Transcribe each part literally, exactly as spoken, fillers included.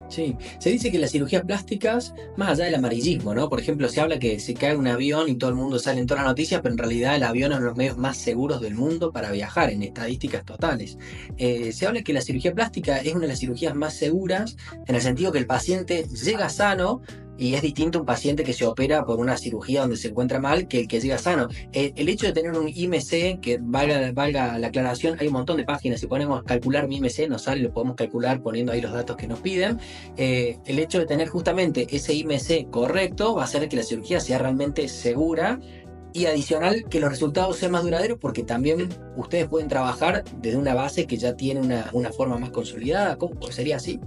Sí, se dice que las cirugías plásticas, más allá del amarillismo, ¿no? Por ejemplo, se habla que se cae un avión y todo el mundo sale en todas las noticias, pero en realidad el avión es uno de los medios más seguros del mundo para viajar, en estadísticas totales. Eh, se habla que la cirugía plástica es una de las cirugías más seguras, en el sentido que el paciente llega sano. Y es distinto un paciente que se opera por una cirugía donde se encuentra mal que el que llega sano. Eh, el hecho de tener un I M C, que valga, valga la aclaración, hay un montón de páginas. Si ponemos calcular mi I M C, nos sale, lo podemos calcular poniendo ahí los datos que nos piden. Eh, el hecho de tener justamente ese I M C correcto va a hacer que la cirugía sea realmente segura y adicional que los resultados sean más duraderos porque también ustedes pueden trabajar desde una base que ya tiene una, una forma más consolidada. ¿Cómo sería así?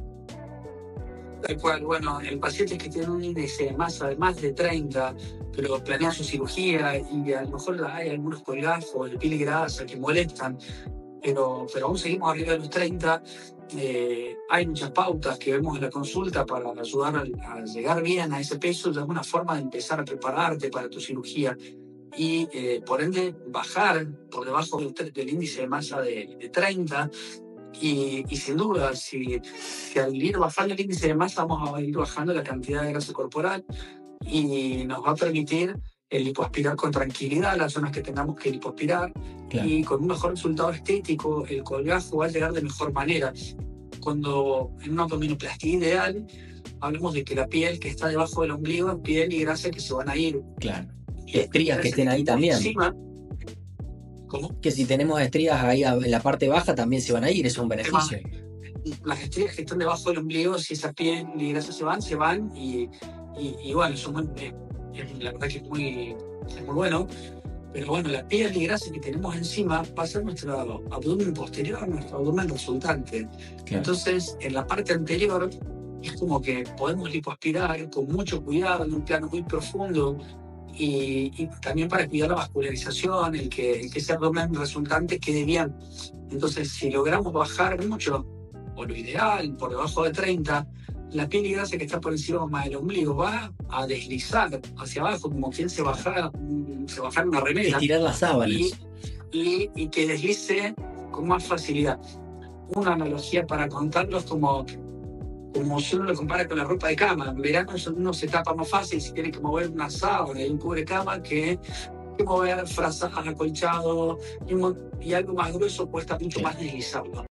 Tal cual, bueno, el paciente que tiene un índice de masa de más de treinta, pero planea su cirugía y a lo mejor hay algunos colgajos de piel grasa que molestan, pero, pero aún seguimos arriba de los treinta. Eh, hay muchas pautas que vemos en la consulta para ayudar a, a llegar bien a ese peso. Ya es una forma de empezar a prepararte para tu cirugía y eh, por ende bajar por debajo del, del índice de masa de, de treinta. Y, y sin duda, si, si al ir bajando el índice de masa vamos a ir bajando la cantidad de grasa corporal y nos va a permitir el lipoaspirar con tranquilidad las zonas que tengamos que lipoaspirar. Claro. Y con un mejor resultado estético el colgajo va a llegar de mejor manera. Cuando en una abdominoplastia ideal hablamos de que la piel que está debajo del ombligo es piel y grasa que se van a ir. Claro. Estrías que estén ahí también. Encima, ¿cómo? Que si tenemos estrías ahí en la parte baja también se van a ir, eso es un beneficio. Las estrías que están debajo del ombligo, si esa piel y grasa se van, se van y, y, y bueno, eso es, es, la verdad que es muy, es muy bueno. Pero bueno, la piel y grasa que tenemos encima va a ser nuestro abdomen posterior, nuestro abdomen resultante. Claro. Entonces, en la parte anterior es como que podemos lipoaspirar con mucho cuidado, en un plano muy profundo. Y, y también para cuidar la vascularización, el que, el que ese abdomen resultante quede bien. Entonces, si logramos bajar mucho, o lo ideal, por debajo de treinta, la piel y grasa que está por encima del ombligo va a deslizar hacia abajo, como quien se bajara, se bajara una remera. Estirar las sábanas. Y, y, y que deslice con más facilidad. Una analogía para contarlo es como... como si uno lo compara con la ropa de cama. En verano uno se tapa más fácil si tiene que mover una sábana y un cubrecama que, que mover frazas, acolchado y, y algo más grueso cuesta mucho más deslizarlo.